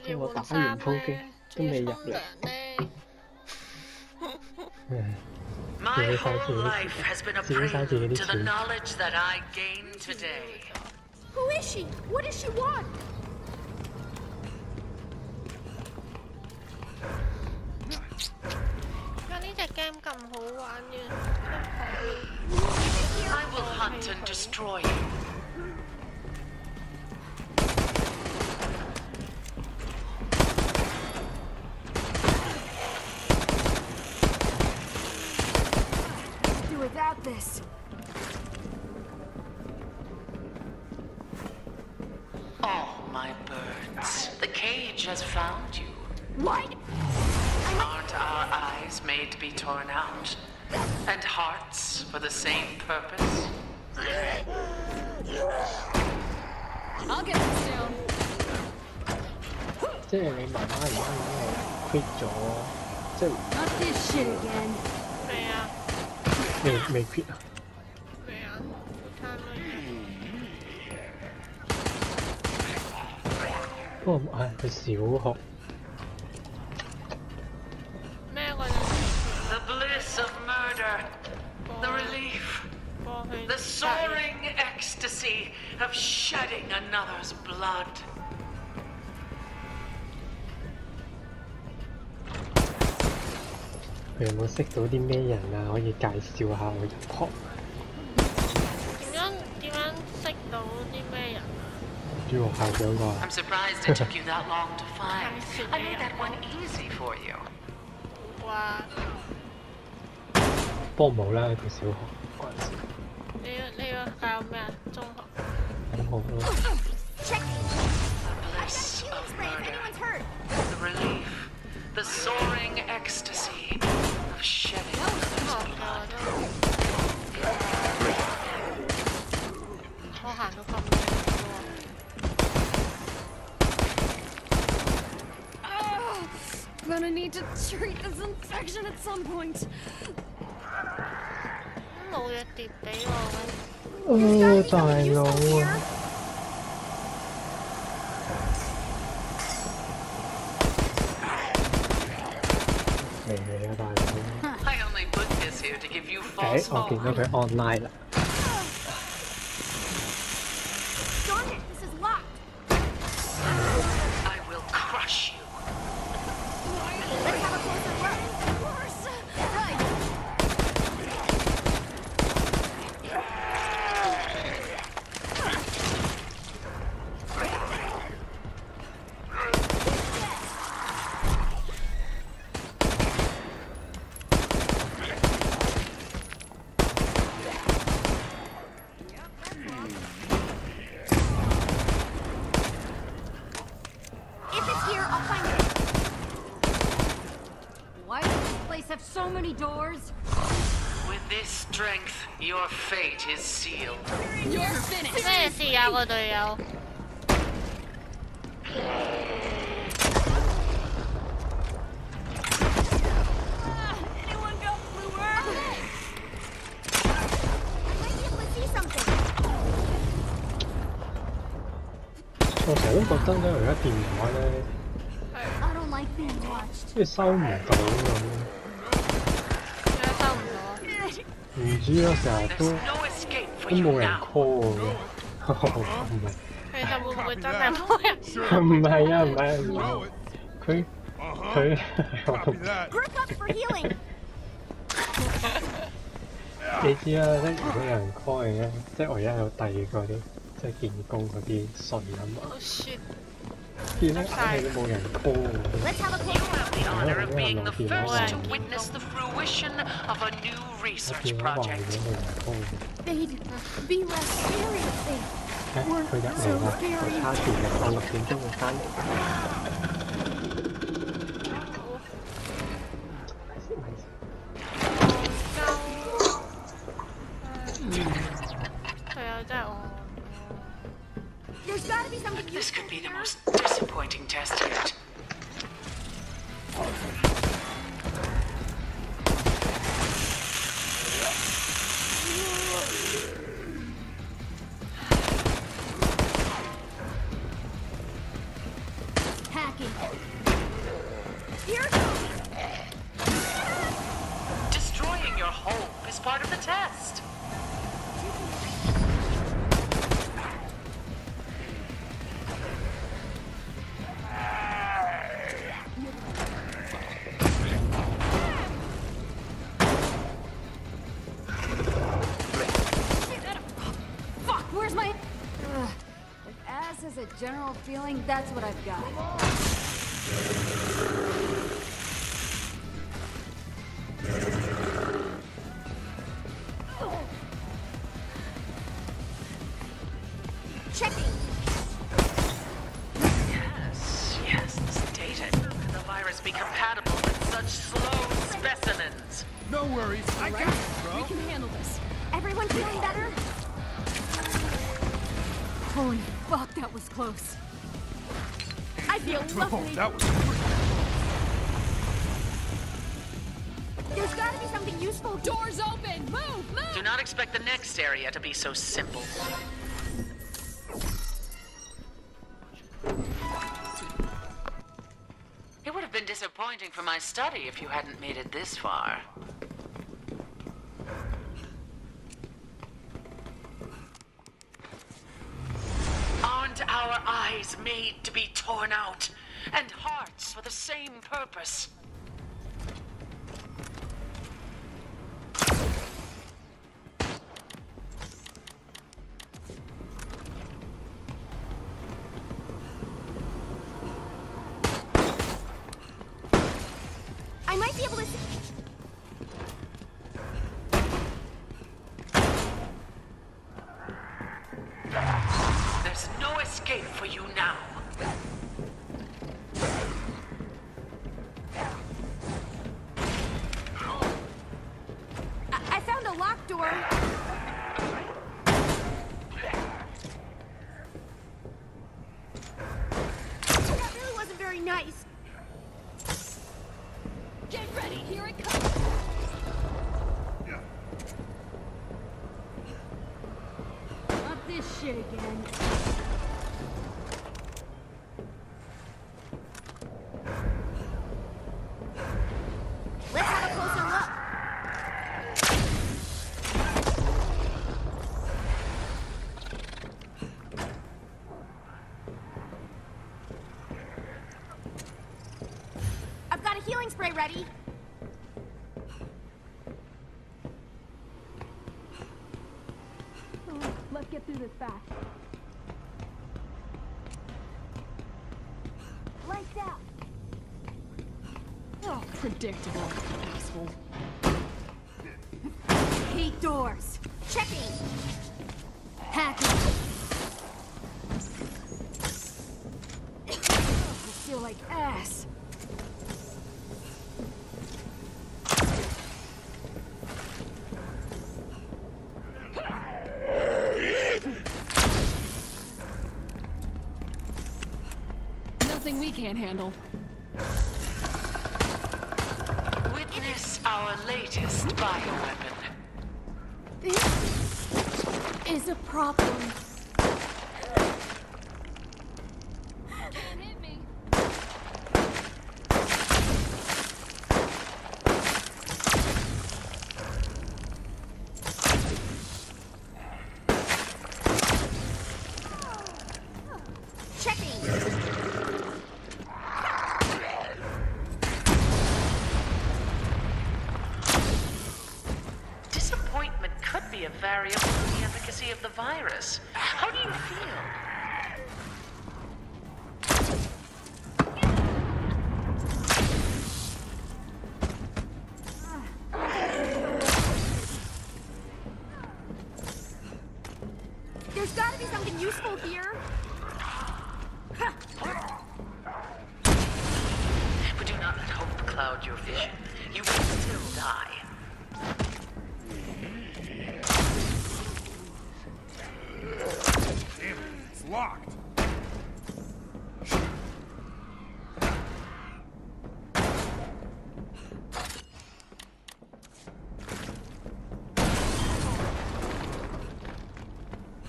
即係我打完衝擊都未入嚟。 My whole life has been a prelude to the knowledge that I gained today. Who is she? What does she want? I will hunt and destroy you. Do without this. Oh, my birds. The cage has found you. What? Aren't our eyes made to be torn out? And hearts for the same purpose? I'll get them soon. 即係你媽媽而家已經係 quit 咗，即係 Not this shit again. 未 quit 啊？不過唉，佢小學。 The bliss of murder. The relief. The soaring ecstasy of shedding another's blood. 佢有冇識到啲咩人啊？可以介紹下我入學？ 點樣識到啲咩人啊？ 住學校嗰個。 I'm surprised it took you that long to find. I made that one easy for you. 哇！ 不過冇啦，佢小學嗰陣時。 你要教咩啊？中學。 中學咯。 The bliss of murder. The relief. The soaring ecstasy of shedding another's blood. 我行到咁遠 I'm gonna need to treat this infection at some point. 都冇嘢跌俾我大佬啊！嚟啊，大佬！ I only put this here to give you 誒， false 我見到 hope. 佢 online 啦。 Darn it, this is locked. I will crush you. Let's have a closer look. Of course. Right. If it's here, I'll find it. Why does this place have so many doors? With this strength, your fate is sealed. You're finished. 咩事啊？個隊友。 Anyone got bluer? I might be able to see something. 我成日都覺得咧，而家電話咧， I don't like being watched. 即係收唔到咁。 點解收唔到啊？ 唔知啊，成日 There's 都 no escape for 都 you 冇人 now. call 嘅。唔係。 其實會唔會真係冇人？ 唔係啊，唔係唔係，佢 Group up for healing. 你知啦，即係如果有人 call 嘅，即係我而家有第二個啲即係見工嗰啲信啊嘛， Oh shit！ 見咧係都冇人 call 嘅。 Let's have a You closer have the honor of being the Yeah. first to witness the fruition of a new 我 research 電話壞 project. 咗冇人 call 嘅。 They'd be less scary if they 佢入嚟啦，我差電嘅，我6點鐘會翻嚟。 係啊，真係我。 There's gotta be something This useful could be the here. most disappointing test yet. Patch Here it goes! Destroying your hope is part of the test. Fuck, where's my... If ass is a general feeling, that's what I've got. Checking! Yes, this data. Can the virus be compatible with such slow specimens? No worries, I got it, bro. We can handle this. Everyone feeling better? Holy fuck, that was close. I feel Oh, lovely. that was There's gotta be something useful. Doors open! Move! Move! Do not expect the next area to be so simple. It would have been disappointing for my study if you hadn't made it this far. Aren't our eyes made to be torn out? And hearts for the same purpose? I might be able to see... There's no escape for you now. I found a locked door. That really wasn't very nice. Get ready, here it comes. Not this shit again. Let's have a closer look. I've got a healing spray ready. Let's get through this fast. Lights out. Oh, predictable, asshole. Hate doors. Checking. Hacking. I feel like ass. Nothing we can't handle. Witness our latest bioweapon. This is a problem. Can't hit me. Checking. Disappointment could be a variable in the efficacy of the virus. How do you feel? There's gotta be something useful here. But do not let hope cloud your vision. You will still die. damn it, it's locked.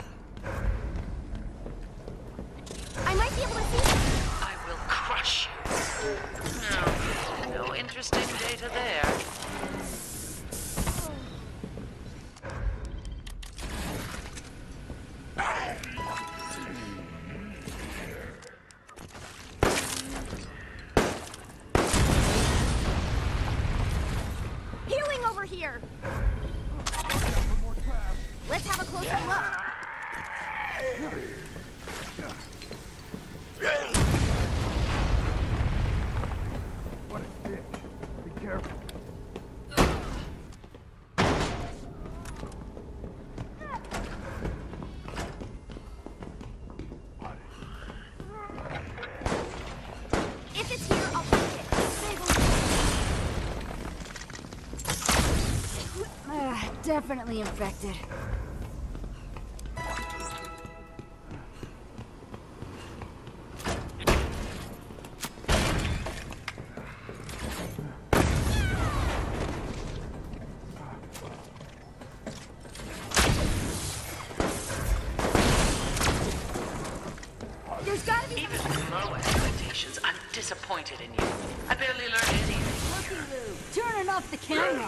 I might be able to see. I will crush you. No interesting data there. Healing over here! Let's have a closer look. What a bitch. Be careful. If it's here, I'll take it. Definitely infected. There's gotta be Even with low expectations, I'm disappointed in you. I barely learned anything. turning off the camera.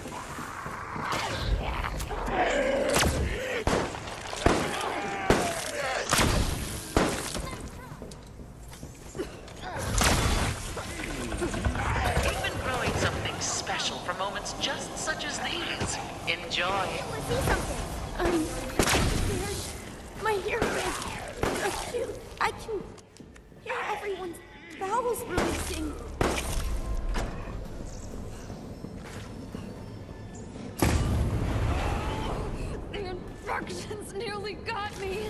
You've been growing something special for moments just such as these. Enjoy. Let's see something. I'm scared. My hearing is acute. I can hear everyone's bowels releasing. The infections nearly got me.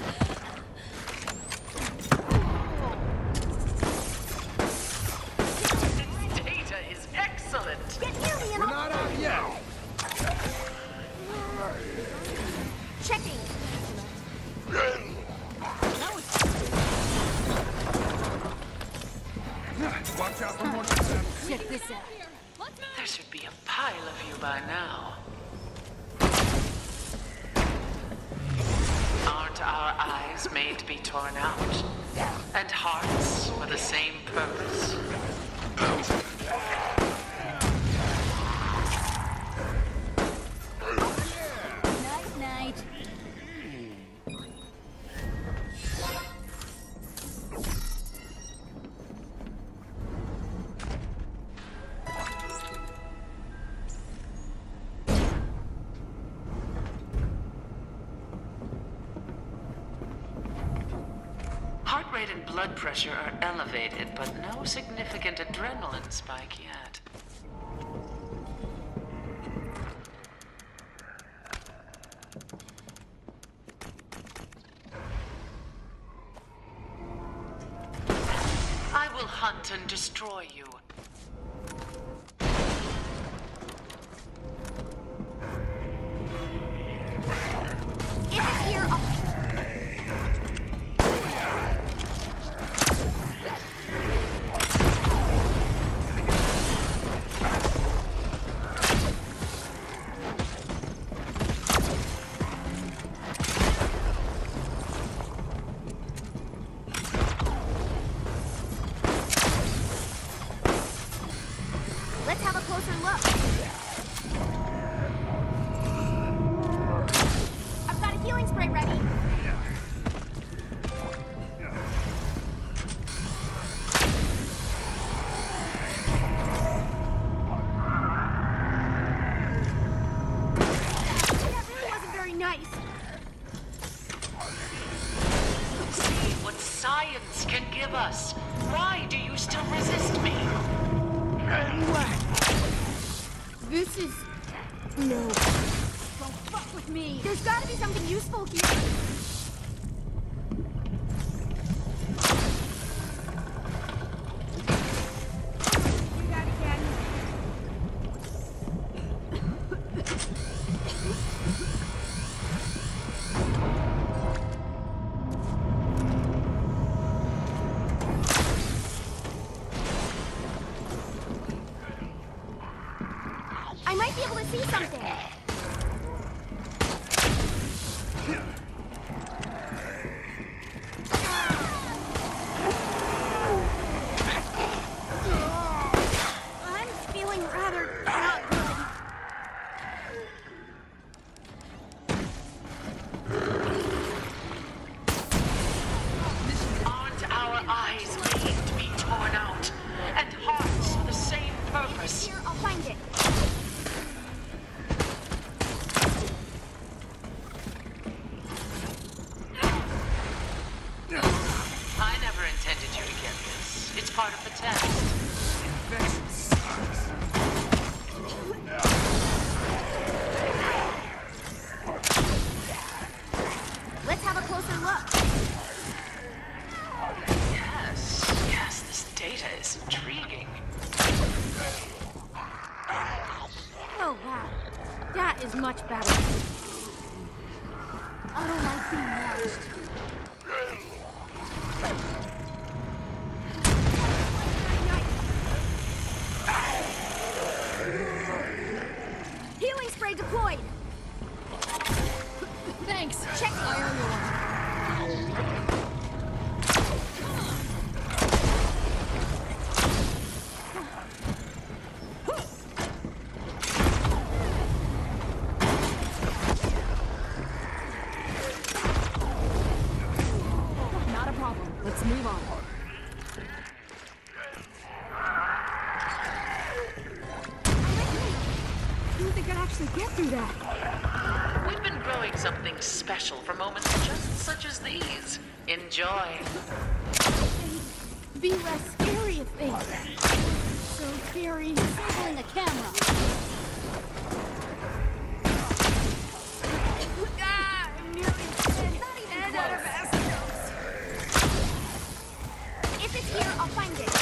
This data is excellent. Get near me and We're I'll... not out yet. Checking. Watch out for more traps. Check this out. There should be a pile of you by now. Aren't our eyes made to be torn out? And hearts for the same purpose? Night, night. Heart rate and blood pressure are elevated, but no significant adrenaline spike yet. I will hunt and destroy you. If it's here, I'll... Let's have a closer look. I've got a healing spray ready. That really wasn't very nice. See what science can give us. Why do you still resist me? This is... No. Don't fuck with me. There's gotta be something useful here. Do that again. I might be able to see something. test. Let's have a closer look. Yes, this data is intriguing. Oh, wow. That is much better. I don't like being watched. Healing spray deployed. Thanks. Check. I owe you one. Not a problem. Let's move on. I don't think I'd actually get through that. We've been growing something special for moments just such as these. Enjoy. Be less scary if they... So scary. Disabling the camera. Ah, I'm nearly dead. Not even close. If it's here, I'll find it.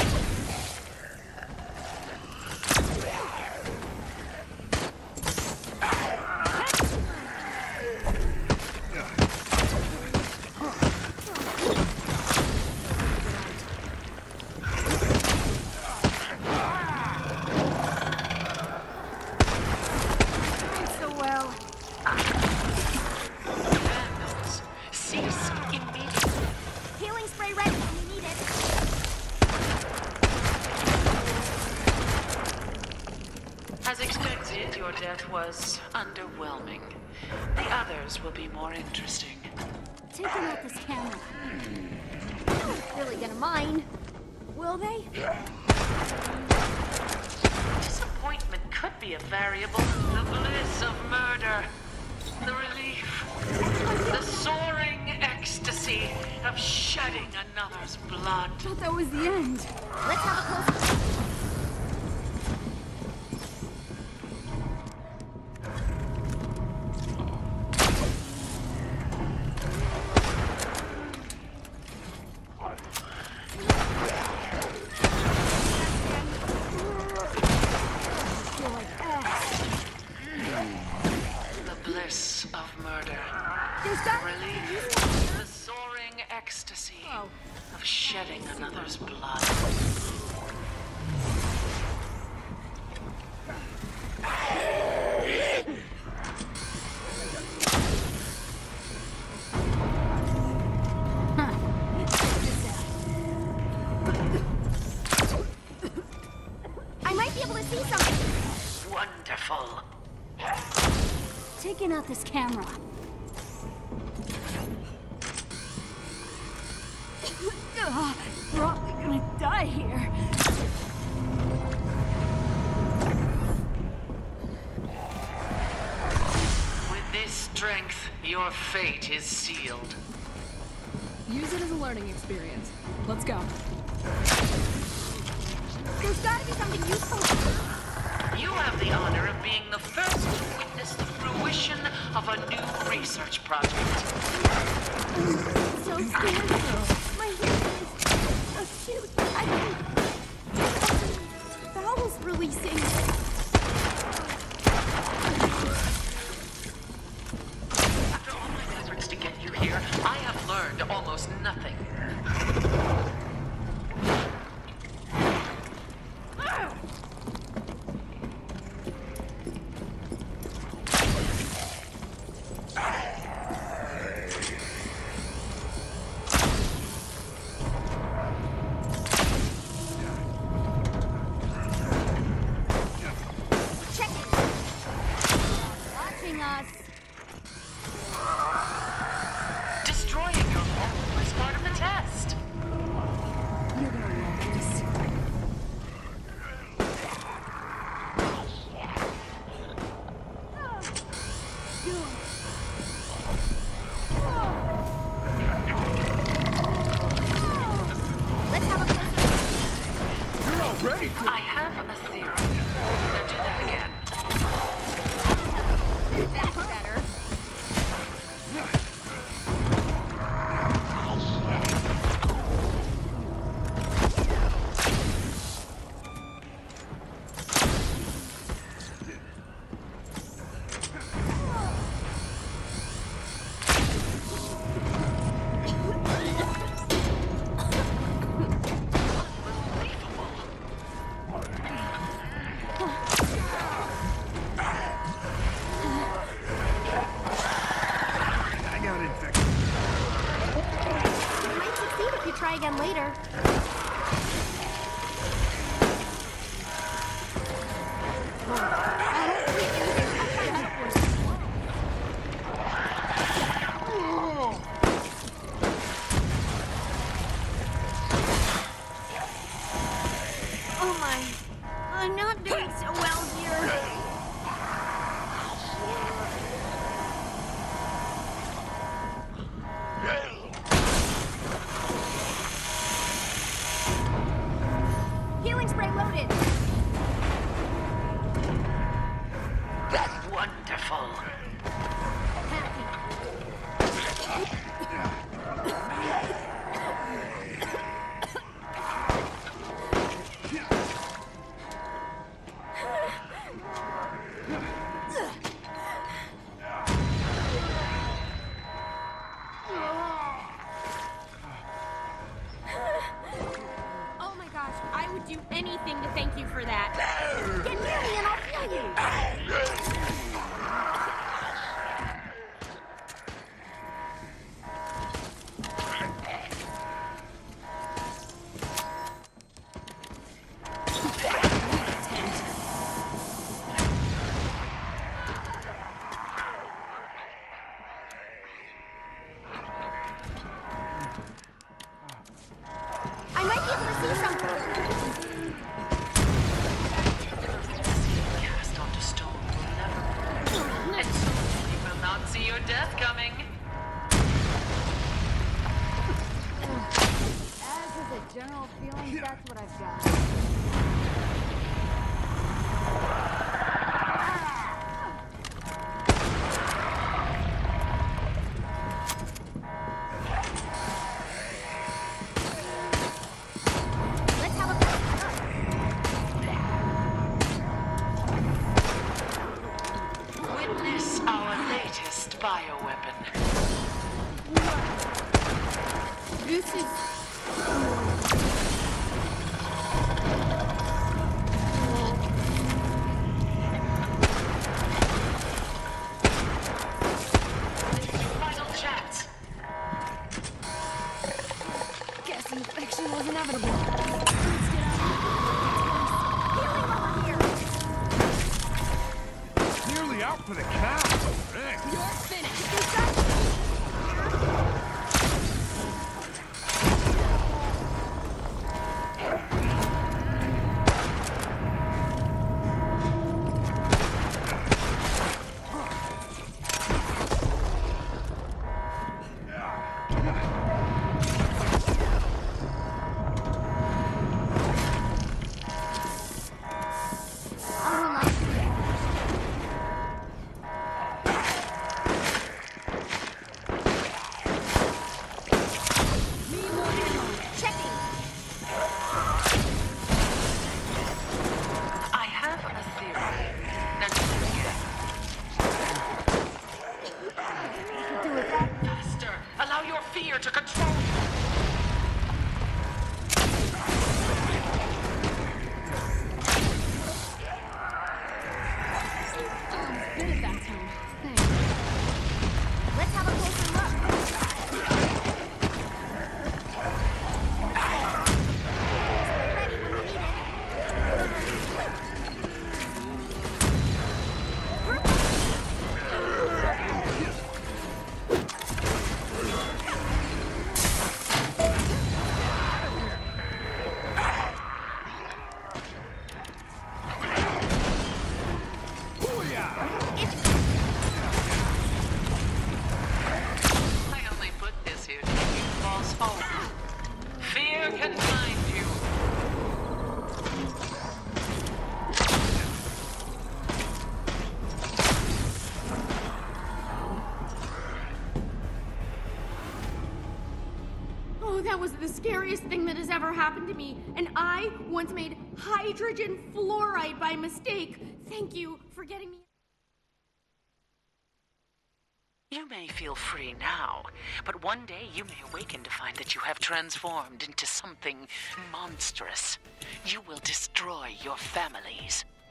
So well. Vandals, cease immediately. Healing spray ready when we need it. As expected, your death was underwhelming. The others will be more interesting. Taking out this camera. No one's really gonna mind. Will they? Disappointment could be a variable. The bliss of murder. The relief. The soaring ecstasy of shedding another's blood. Thought that was the end. Let's have a closer look. Feel like ass. The bliss of murder. There's got Relief. The soaring ecstasy Oh. of shedding another's blood. I might be able to see something. Wonderful. Taking out this camera. Ugh, probably gonna die here. With this strength, your fate is sealed. Use it as a learning experience. Let's go. There's gotta be something useful. You have the honor of being the first to witness the fruition of a new research project. So scared. My hearing is... Oh, shoot. I can... Bowels releasing. After all my efforts to get you here, I have learned almost nothing. ready to. I have a theory. Now do that again. That's better. I got infected. You might succeed if you try again later. Oh my. I'm not doing so well here. Healing spray loaded. Wonderful. Oh my gosh, I would do anything to thank you for that. Get near me and I'll heal you. I might be able to see something. Cast onto stone will never the scariest thing that has ever happened to me, and I once made hydrogen fluoride by mistake. Thank you for getting me. You may feel free now, but one day you may awaken to find that you have transformed into something monstrous. You will destroy your families.